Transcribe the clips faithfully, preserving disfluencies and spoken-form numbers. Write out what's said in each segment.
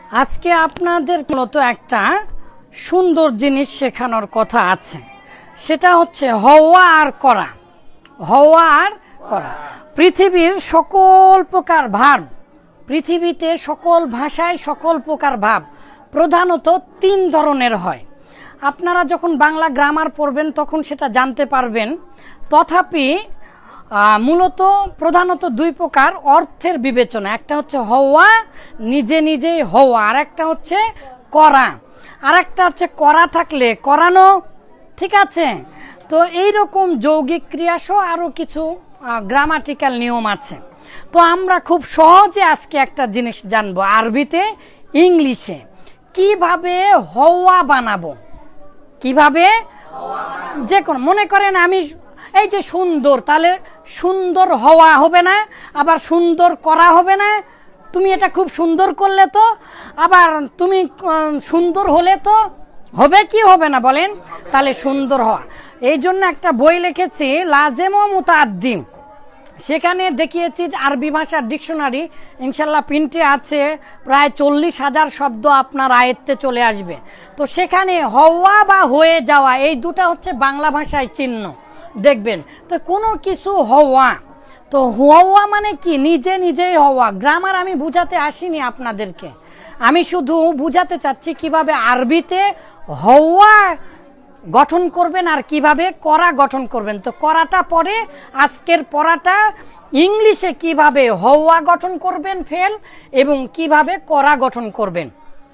আজকে আপনাদের মূলত একটা সুন্দর জিনিস শেখানোর কথা আছে, সেটা হচ্ছে হওয়া আর করা। হওয়া আর করা। পৃথিবীর সকল প্রকার ভাব, পৃথিবীতে সকল ভাষায় সকল প্রকার ভাব প্রধানত তিন ধরনের হয়। আপনারা যখন বাংলা গ্রামার পড়বেন তখন সেটা জানতে পারবেন। তথাপি মূলত প্রধানত দুই প্রকার অর্থের বিবেচনা, একটা হচ্ছে হওয়া, নিজে নিজেই হওয়া, আর একটা হচ্ছে করা। আর একটা হচ্ছে করা থাকলে করানো, ঠিক আছে? তো এইরকম যৌগিক ক্রিয়াসহ আরও কিছু গ্রামাটিক্যাল নিয়ম আছে। তো আমরা খুব সহজে আজকে একটা জিনিস জানবো, আরবিতে ইংলিশে কিভাবে হওয়া বানাবো। কিভাবে যে কোনো, মনে করেন আমি এই যে সুন্দর, তাহলে সুন্দর হওয়া হবে না, আবার সুন্দর করা হবে না। তুমি এটা খুব সুন্দর করলে তো, আবার তুমি সুন্দর হলে তো হবে কি হবে না বলেন? তাহলে সুন্দর হওয়া। এই জন্য একটা বই লিখেছি লাজেম ও মুতাআদ্দিম, সেখানে দেখিয়েছি আরবি ভাষার ডিকশনারি, ইনশাল্লাহ প্রিন্টে আছে, প্রায় চল্লিশ হাজার শব্দ আপনার আয়ত্তে চলে আসবে। তো সেখানে হওয়া বা হয়ে যাওয়া এই দুটা হচ্ছে বাংলা ভাষায় চিহ্ন, দেখবেন। তো কোনো কিছু হওয়া, তো হওয়া মানে কি? নিজে নিজেই হওয়া। গ্রামার আমি বুঝাতে আসিনি আপনাদেরকে, আমি শুধু বুঝাতে চাচ্ছি কিভাবে আরবিতে হওয়া গঠন করবেন আর কিভাবে করা গঠন করবেন। তো করাটা পরে, আজকের পড়াটা ইংলিশে কিভাবে হওয়া গঠন করবেন ফেল, এবং কিভাবে করা গঠন করবেন।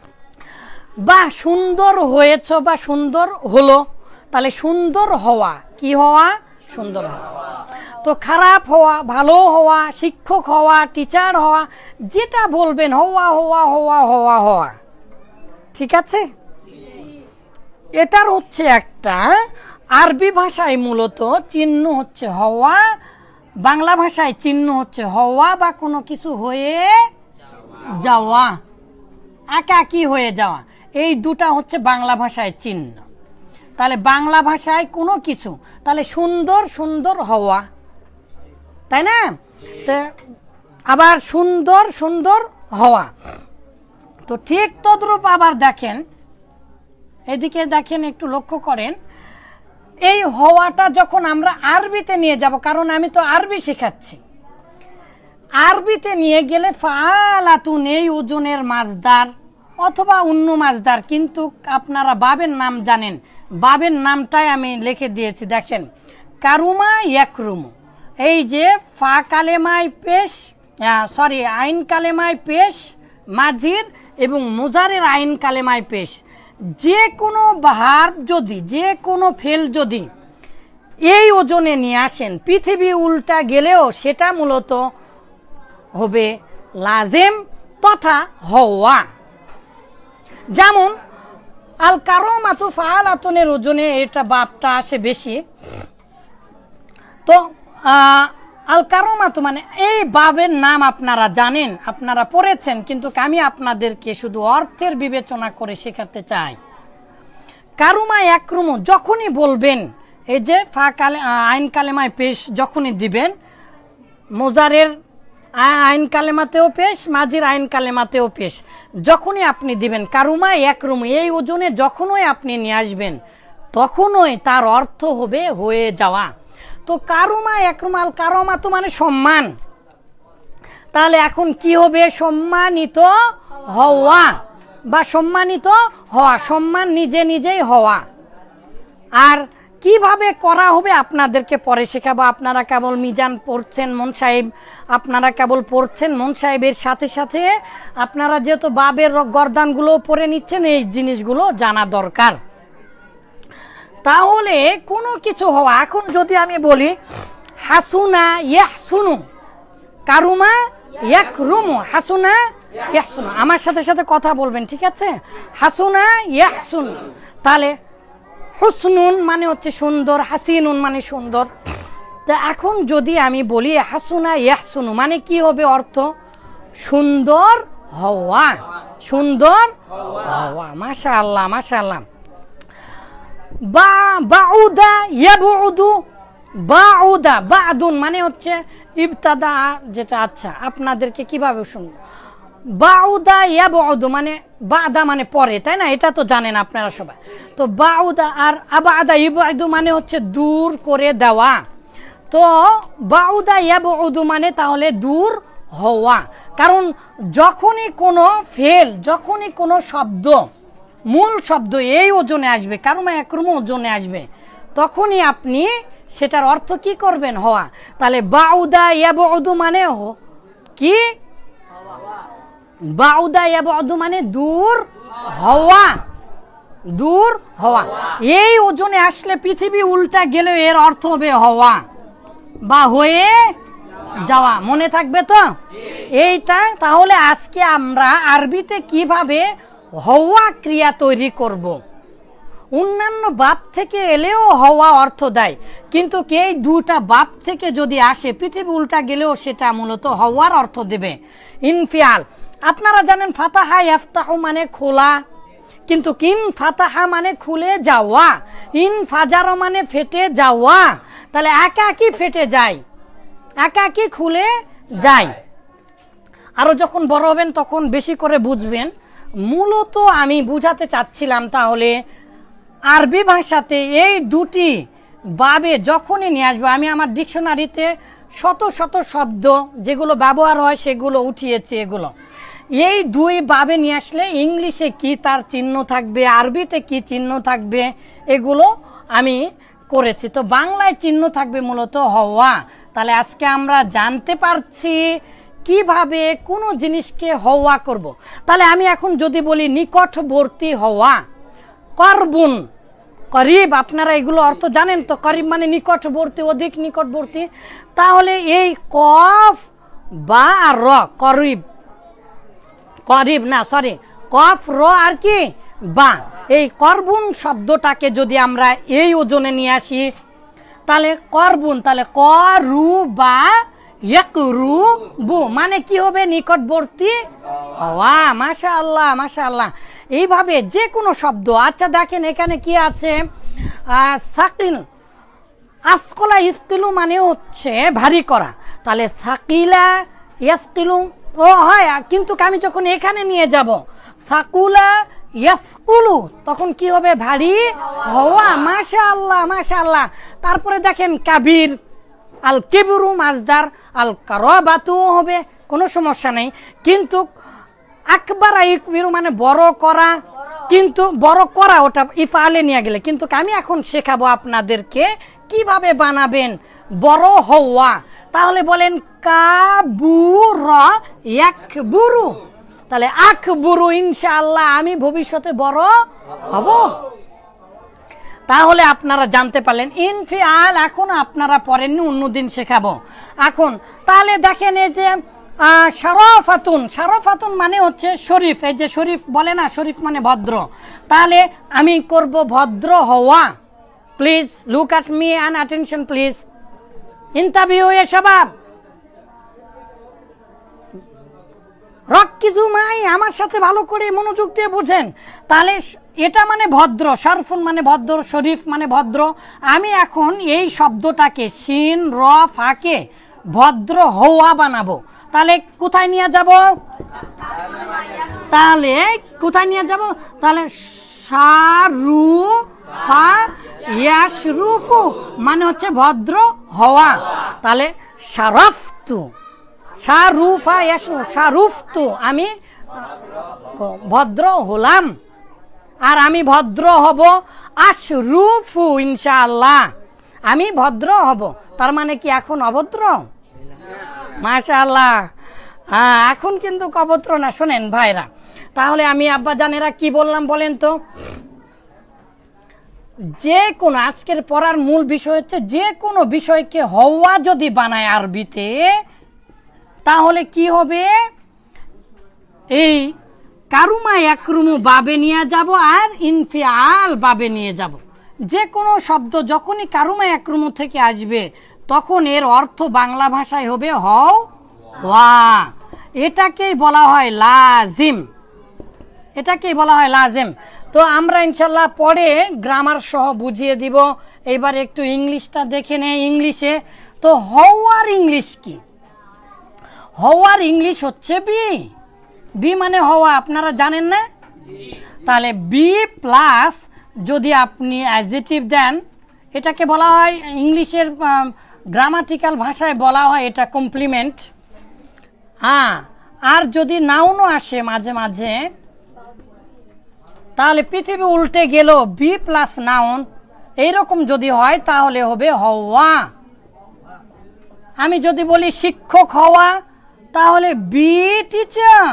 বা সুন্দর হয়েছ বা সুন্দর হলো, তাহলে সুন্দর হওয়া, কি হওয়া? সুন্দর হওয়া। তো খারাপ হওয়া, ভালো হওয়া, শিক্ষক হওয়া, টিচার হওয়া, যেটা বলবেন হওয়া হওয়া হওয়া হওয়া হওয়া, ঠিক আছে? এটার হচ্ছে একটা আরবি ভাষায় মূলত চিহ্ন হচ্ছে হওয়া, বাংলা ভাষায় চিহ্ন হচ্ছে হওয়া বা কোনো কিছু হয়ে যাওয়া, একাকী হয়ে যাওয়া। এই দুটা হচ্ছে বাংলা ভাষায় চিহ্ন। তাহলে বাংলা ভাষায় কোনো কিছু, তাহলে সুন্দর সুন্দর হওয়া, তাই না? আবার সুন্দর সুন্দর হওয়া। তো ঠিক তদ্রূপ আবার দেখেন, এদিকে দেখেন, একটু লক্ষ্য করেন, এই হওয়াটা যখন আমরা আরবিতে নিয়ে যাব, কারণ আমি তো আরবি শেখাচ্ছি, আরবিতে নিয়ে গেলে ফালাতুন এই ওজনের মাজদার অথবা অন্য মাজদার, কিন্তু আপনারা বাবের নাম জানেন, বাবের নামটাই আমি লিখে দিয়েছি। দেখেন, কারুমা ইয়াকরুমু, এই যে ফা কালেমায় পেশ, সরি আইন কালেমায় পেশ মাঝির এবং মুজারের আইন কালেমায় পেশ, যে কোনো ভার্ব যদি, যে কোনো ফেল যদি এই ওজনে নিয়ে আসেন, পৃথিবী উল্টা গেলেও সেটা মূলত হবে লাজেম তথা হওয়া। যেমন আল কারমাতু ফাআলাতুনের ওজনে এটা বাবটা আসে বেশি। তো আল কারমাতু মানে এই বাবের নাম আপনারা জানেন, আপনারা পড়েছেন, কিন্তু আমি আপনাদেরকে শুধু অর্থের বিবেচনা করে শেখাতে চাই। কারুমা একরুমু যখনই বলবেন, এই যে ফা কালে আইন কালেমায় পেশ যখনই দিবেন, মোজারের আইন কালেমাতেও পেশ, মাঝির আইন কালেমাতেও পেশ, যখনই আপনি দিবেন কারুমা একরুমু এই ওজনে যখনই আপনি নিয়ে আসবেন, তখনই তার অর্থ হবে হয়ে যাওয়া। তো কারুমা একরুম আল কারমাতু মানে সম্মান, তাহলে এখন কি হবে? সম্মানিত হওয়া বা সম্মানিত হওয়া, সম্মান নিজে নিজেই হওয়া। আর কিভাবে করা হবে আপনাদেরকে পরে শেখাবো। আপনারা কেবল মিজান পড়ছেন, মন সাহেব আপনারা কেবল পড়ছেন, মন সাহেবের সাথে সাথে আপনারা যেহেতু বাবের গর্দানগুলো পড়ে নিচ্ছেন, এই জিনিসগুলো জানা দরকার। তাহলে কোনো কিছু হওয়া, এখন যদি আমি বলি হাসুনা ইয়াহসুনু, কারুমা ইয়াকরুমু, হাসুনা ইয়াহসুনু, আমার সাথে সাথে কথা বলবেন, ঠিক আছে? হাসুনা ইয়াহসুনু, তাহলে হুসনুন মানে হচ্ছে সুন্দর, হাসিনুন মানে সুন্দর। তা এখন যদি আমি বলি হাসুনা ইয়াহসুনু মানে কি হবে অর্থ? সুন্দর হওয়া, সুন্দর হওয়া। মাশাআল্লাহ মাশাআল্লাহ। বা বাউদা ইয়াবউদু, বাউদা বাদুন মানে হচ্ছে ইবতাদা, যেটা। আচ্ছা, আপনাদেরকে কিভাবে শুনবো? বাউদা ইয়াবউদু মানে বাদা মানে পরে, তাই না? এটা তো জানেন আপনারা সবাই। তো বাউদা আর আবাদা ইবআদু মানে হচ্ছে দূর করে দেওয়া। তো বাউদা ইয়াবউদু মানে তাহলে দূর হওয়া। কারণ যখনই কোনো ফেল, যখনই কোনো শব্দ মূল শব্দ এই ওজনে আসবে, কারুমা একরুম ওজনে আসবে, তখনই আপনি সেটার অর্থ কি করবেন? হওয়া। তাহলে বাউদা ইয়াবউদু মানে কি? বাউদা ইয়াবউদু মানে দূর হওয়া, দূর হওয়া। এই ওজনে আসলে পৃথিবী উল্টা গেলে এর অর্থ হবে হওয়া বা হয়ে যাওয়া। মনে থাকবে তো এইটা? তাহলে আজকে আমরা আরবিতে কিভাবে হওয়া ক্রিয়া তৈরি করব। অন্যান্য বাপ থেকে এলেও হওয়া অর্থ দেয়, কিন্তু এই দুটা বাপ থেকে যদি আসে পৃথিবী উল্টা গেলেও সেটা মূলত হওয়ার অর্থ দেবে। ইনফিয়াল আপনারা জানেন ফাতাহা ইয়াফতাহু মানে খোলা, কিন্তু ইন ফাতাহা মানে খুলে যাওয়া, ইন ফাজার মানে ফেটে যাওয়া। তাহলে একাকি ফেটে যায়, একাকি খুলে যায়। আরো যখন বড় হবেন তখন বেশি করে বুঝবেন। মূলত আমি বুঝাতে চাচ্ছিলাম তাহলে আরবি ভাষাতে এই দুটি বাবে যখনই নিয়ে আসবো, আমি আমার ডিকশনারিতে শত শত শব্দ যেগুলো ব্যবহার হয় সেগুলো উঠিয়েছি। এগুলো এই দুই বাবে নিয়ে আসলে ইংলিশে কি তার চিহ্ন থাকবে, আরবিতে কি চিহ্ন থাকবে, এগুলো আমি করেছি। তো বাংলায় চিহ্ন থাকবে মূলত হওয়া। তাহলে আজকে আমরা জানতে পারছি কিভাবে কোনো জিনিসকে হওয়া করব। তাহলে আমি এখন যদি বলি নিকটবর্তী হওয়া, করবুন, করিব, আপনারা এগুলো অর্থ জানেন তো? করিব মানে নিকটবর্তী, অধিক নিকটবর্তী। তাহলে এই কফ বা আর র, করিব, করিব না সরি কফ র আর কি বা, এই করবুন শব্দটাকে যদি আমরা এই ওজনে নিয়ে আসি তাহলে করবুন, তাহলে করু বা ইয়াকরু বু মানে কি হবে? নিকটবর্তী হওয়া। মাশাআল্লাহ মাশাআল্লাহ। এইভাবে যে কোনো শব্দ। আচ্ছা দেখেন এখানে কি আছে, সাকিল, আসকলা ইস্কিলু মানে হচ্ছে ভারী করা। তাহলে সাকিলা ইয়াসকিলু ও হয়, কিন্তু আমি যখন এখানে নিয়ে যাব সাকুলা ইয়াসকুলু তখন কি হবে? ভারী হওয়া। মাশাআল্লাহ মাশাআল্লাহ। তারপরে দেখেন কাবির, আল কিবরু মাজদার, আল কারাবাতু হবে, কোনো সমস্যা নেই। কিন্তু আকবার ইকবিরু মানে বড় করা, কিন্তু বড় করা ওটা ইফআলে নিয়ে গেলে। কিন্তু আমি এখন শেখাবো আপনাদেরকে কিভাবে বানাবেন বড় হওয়া। তাহলে বলেন কাবুরা ইয়াকবুরু, তাহলে আকবুরু, ইনশাআল্লাহ আমি ভবিষ্যতে বড় হব। তাহলে আপনারা জানতে পারলেন ইনফিআল। এখন আপনারা পড়েননি, অন্যদিন শেখাবো। এখন তাহলে দেখেন এই যে শারাফাতুন, শারাফাতুন মানে হচ্ছে শরীফ। এই যে শরীফ বলে না, শরীফ মানে ভদ্র। তাহলে আমি করব ভদ্র হওয়া। Please look at me and attention please. Interview এ শাবাব, রক্কিজু মাই, আমার সাথে ভালো করে মনোযোগ দিয়ে বুঝেন। তাহলে এটা মানে ভদ্র, শারফুন মানে ভদ্র, শরীফ মানে ভদ্র। আমি এখন এই শব্দটাকে সিন র ফাকে ভদ্র হওয়া বানাবো। তাহলে কোথায় নিয়ে যাব? তাহলে কোথায় নিয়ে যাব? তাহলে শারুফা ইয়াশরুফু মানে হচ্ছে ভদ্র হওয়া। তাহলে শারাফতু, শারুফা ইয়াশরু, শারুফতু আমি ভদ্র হলাম, আর আমি ভদ্র হব আশরুফু, ইনশাআল্লাহ আমি ভদ্র হব। তার মানে কি এখন অভদ্র? মাশাআল্লাহ, হ্যাঁ এখন কিন্তু অভদ্র না। শোনেন ভাইরা, তাহলে আমি আব্বা জানেরা কি বললাম বলেন তো? যে কোনো আজকের পড়ার মূল বিষয় হচ্ছে যে কোনো বিষয়কে হওয়া যদি বানায় আরবিতে তাহলে কি হবে? এই কারুমা একরুমু বাবে নিয়ে যাব আর ইনফিআল বাবে নিয়ে যাব। যে কোনো শব্দ যখনই কারুমা একরুমু থেকে আসবে তখন এর অর্থ বাংলা ভাষায় হবে হও ওয়া। এটাকেই বলা হয় লাজিম, এটাকেই বলা হয় লাজিম। তো আমরা ইনশাল্লাহ পরে গ্রামার সহ বুঝিয়ে দিব। এবার একটু ইংলিশটা দেখে নেই ইংলিশে। তো হওয়ার ইংলিশ কি? হওয়ার ইংলিশ হচ্ছে বি, বি মানে হওয়া, আপনারা জানেন না? তাহলে বি প্লাস যদি আপনি অ্যাডজেক্টিভ দেন, এটাকে বলা হয় ইংলিশের গ্রামাটিক্যাল ভাষায় বলা হয় এটা কমপ্লিমেন্ট। হ্যাঁ, আর যদি নাউনও আসে মাঝে মাঝে, তাহলে পৃথিবী উল্টে গেল, বি প্লাস নাউন এইরকম যদি হয় তাহলে হবে হওয়া। আমি যদি বলি শিক্ষক হওয়া, তাহলে বি টিচার,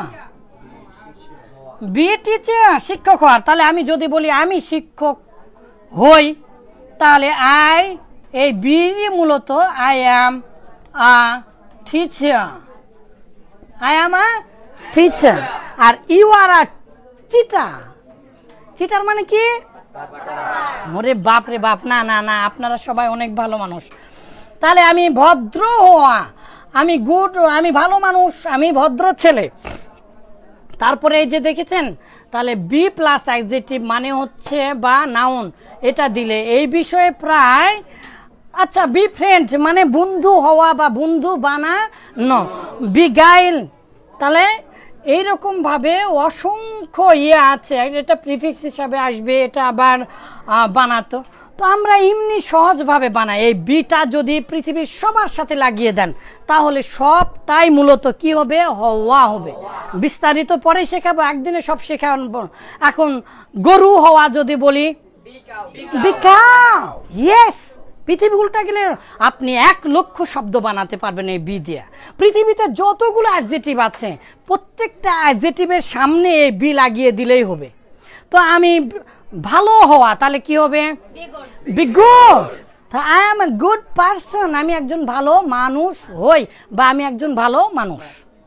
বি টিচার শিক্ষক হওয়ার। তাহলে আমি যদি বলি আমি শিক্ষক হই, তাহলে আই, এই বি মূলত I am a teacher, I am a teacher. Are you are a cheater, cheater মানে কি? ওরে বাপ রে বাপ, না না না, আপনারা সবাই অনেক ভালো মানুষ। তাহলে আমি ভদ্র হওয়া, আমি গুড, আমি ভালো মানুষ, আমি ভদ্র ছেলে। তারপরে এই যে দেখেছেন, তাহলে বি প্লাস অ্যাডজেক্টিভ মানে হচ্ছে বা নাউন, এটা দিলে এই বিষয়ে প্রায়, আচ্ছা বি ফ্রেন্ড মানে বন্ধু হওয়া বা বন্ধু বানানো, বি গাইল, তাহলে এইরকম ভাবে অসংখ্য ইয়ে আছে, এটা প্রিফিক্স হিসাবে আসবে, এটা আবার বানাতো। তো আমরা এমনি সহজভাবে বানাই। এই বিটা যদি পৃথিবীর সবার সাথে লাগিয়ে দেন, তাহলে সবটাই মূলত কি হবে? হওয়া হবে। বিস্তারিত পরে শেখাবো, একদিনে সব শেখাবো। এখন গরু হওয়া যদি বলি, বিকাও, ইয়েস, পৃথিবী উল্টা গেলে আপনি এক লক্ষ শব্দ বানাতে পারবেন এই বি দিয়ে। পৃথিবীতে যতগুলো অ্যাডজেক্টিভ আছে, প্রত্যেকটা অ্যাডজেক্টিভের সামনে এই বি লাগিয়ে দিলেই হবে। তো আমি ভালো হওয়া, তাহলে কি হবে? Be good, I am a good person, আমি একজন ভালো মানুষ হই বা আমি একজন ভালো মানুষ।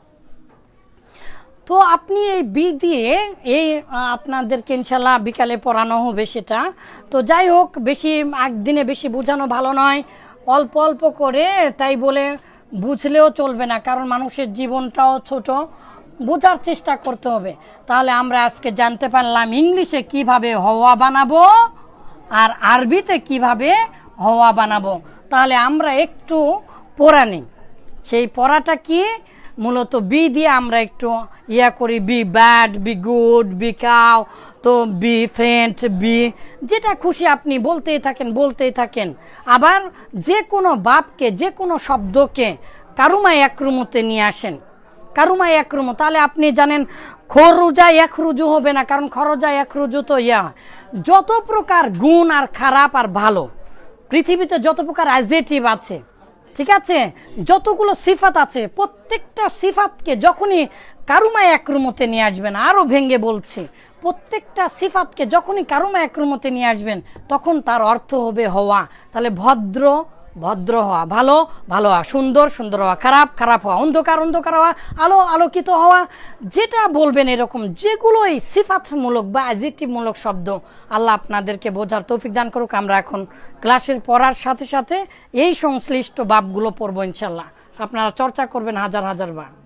তো আপনি এই বি দিয়ে এই আপনাদেরকে ইনশাল্লাহ বিকালে পড়ানো হবে সেটা। তো যাই হোক, বেশি একদিনে বেশি বোঝানো ভালো নয়, অল্প অল্প করে, তাই বলে বুঝলেও চলবে না, কারণ মানুষের জীবনটাও ছোট, বোঝার চেষ্টা করতে হবে। তাহলে আমরা আজকে জানতে পারলাম ইংলিশে কিভাবে হওয়া বানাবো আর আরবিতে কিভাবে হওয়া বানাবো। তাহলে আমরা একটু পড়া নিই। সেই পড়াটা কি? মূলত বি দিয়ে আমরা একটু ইয়া করি, be bad, be good, be cow, তো বি ফ্রেন্ড, বি যেটা খুশি আপনি বলতেই থাকেন বলতেই থাকেন। আবার যে কোনো বাপকে, যে কোনো শব্দকে কারুমায় একরুমতে নিয়ে আসেন, কারুমায় একরুম, তাহলে আপনি জানেন খরুজা এক রুজু হবে না, কারণ খরজা এক রুজু তো ইয়া। যত প্রকার গুণ আর খারাপ আর ভালো পৃথিবীতে, যত প্রকার অ্যাডজেক্টিভ আছে, ঠিক আছে, যতগুলো সিফাত আছে, প্রত্যেকটা সিফাতকে যখনই কারুমায় একরুমতে নিয়ে আসবেন, আরো ভেঙ্গে বলছি, প্রত্যেকটা সিফাতকে যখনই কারুমায় একরুমতে নিয়ে আসবেন, তখন তার অর্থ হবে হওয়া। তাহলে ভদ্র, ভদ্র হওয়া, ভালো, ভালো হওয়া, সুন্দর, সুন্দর হওয়া, খারাপ, খারাপ হওয়া, অন্ধকার, অন্ধকার হওয়া, আলো, আলোকিত হওয়া, যেটা বলবেন এরকম যেগুলোই সিফাতমূলক বা অ্যাডজেক্টিভমূলক শব্দ, আল্লাহ আপনাদেরকে বোঝার তৌফিক দান করুক। আমরা এখন ক্লাসের পড়ার সাথে সাথে এই সংশ্লিষ্ট বাবগুলো পড়বো ইনশাল্লাহ। আপনারা চর্চা করবেন হাজার হাজার বার।